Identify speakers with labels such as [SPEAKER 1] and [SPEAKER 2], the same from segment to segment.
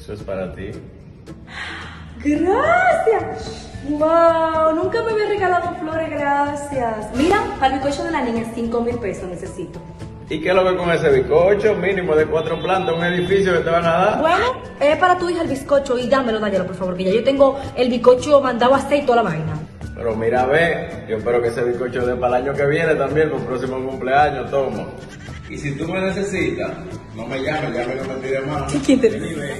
[SPEAKER 1] Eso es para ti.
[SPEAKER 2] Gracias. Wow, nunca me había regalado flores, gracias. Mira, para el bizcocho de la niña, 5,000 pesos necesito.
[SPEAKER 1] ¿Y qué es lo que con ese bizcocho? Mínimo de 4 plantas, un edificio que te van a dar.
[SPEAKER 2] Bueno, es para tu hija el bizcocho y dámelo, por favor, que ya yo tengo el bizcocho mandado a hacer y toda la vaina.
[SPEAKER 1] Pero mira, ve, yo espero que ese bizcocho dé para el año que viene también, para el próximo cumpleaños, toma. Y si tú me necesitas, no me llames, ya no me tires más.
[SPEAKER 2] ¿Quién te
[SPEAKER 1] Vení, ve.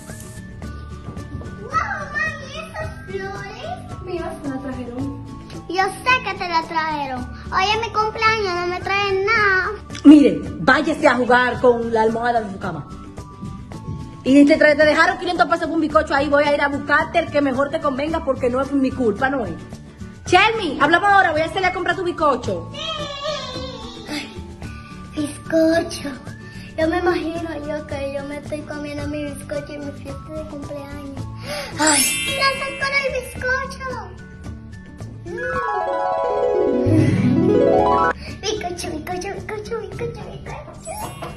[SPEAKER 2] Mira, me la trajeron.
[SPEAKER 3] Yo sé que te la trajeron. Hoy es mi cumpleaños, no me traen nada.
[SPEAKER 2] Mire, váyase a jugar con la almohada de su cama. Y te dejaron 500 pesos por un bizcocho ahí, voy a ir a buscarte el que mejor te convenga porque no es mi culpa, no es. Chelmi, hablamos ahora, voy a hacerle a comprar tu bizcocho.
[SPEAKER 3] Ay, bizcocho. Yo me imagino que yo me estoy comiendo mi bizcocho en mi fiesta de cumpleaños. Ay, gracias por el bizcocho. Bizcocho, bizcocho, bizcocho, bizcocho, bizcocho.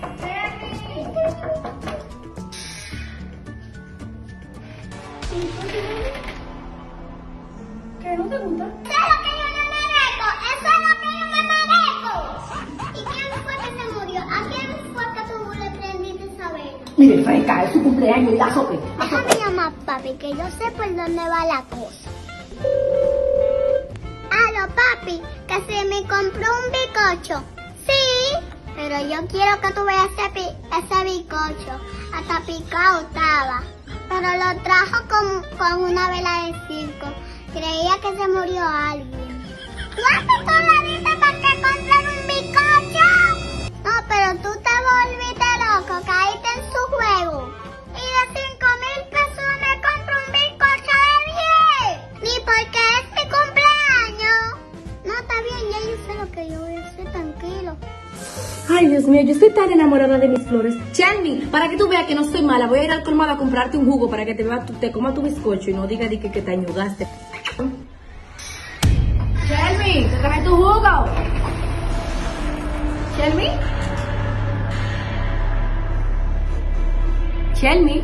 [SPEAKER 2] ¿Qué no te gusta?
[SPEAKER 3] Eso es lo que yo me merezco. Eso es lo que yo me merezco. ¿Y quién fue que se murió? ¿A quién fue que tú le prendiste esa vela?
[SPEAKER 2] Mire, fresca, es su cumpleaños y la sope.
[SPEAKER 3] Déjame llamar a papi, que yo sé por dónde va la cosa. Aló, papi, que se me compró un bizcocho. Sí, pero yo quiero que tú veas ese bizcocho. Hasta picado estaba. Pero lo trajo con una vela de circo. Creía que se murió alguien. ¿Tú haces toda la vida para que compren un bizcocho? No, pero tú te volviste loco, caíste en su juego. Y de 5,000 pesos me compro un bizcocho de 10. Ni porque es mi cumpleaños. No, está bien, ya yo sé lo que yo voy a hacer, tranquilo.
[SPEAKER 2] Ay, Dios mío, yo estoy tan enamorada de mis flores. Chelmi, para que tú veas que no soy mala, voy a ir al colmado a comprarte un jugo para que te comas tu bizcocho y no diga que te añugaste. Chelmi, te traje tu jugo. Chelmi. Chelmi.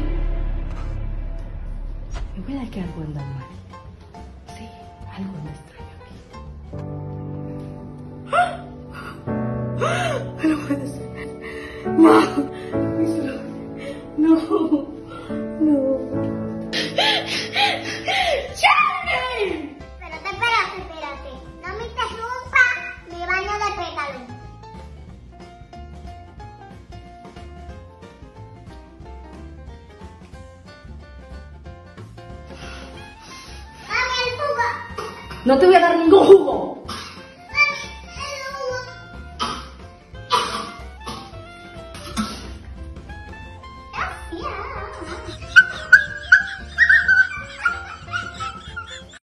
[SPEAKER 2] Es verdad que algo anda mal. Sí, algo me extraña aquí. No puede ser. No. Mis flores. No. No. ¡Chelmi!
[SPEAKER 3] Espérate. No me interrumpa mi baño de pétalos. Dame el jugo.
[SPEAKER 2] No te voy a dar ningún jugo.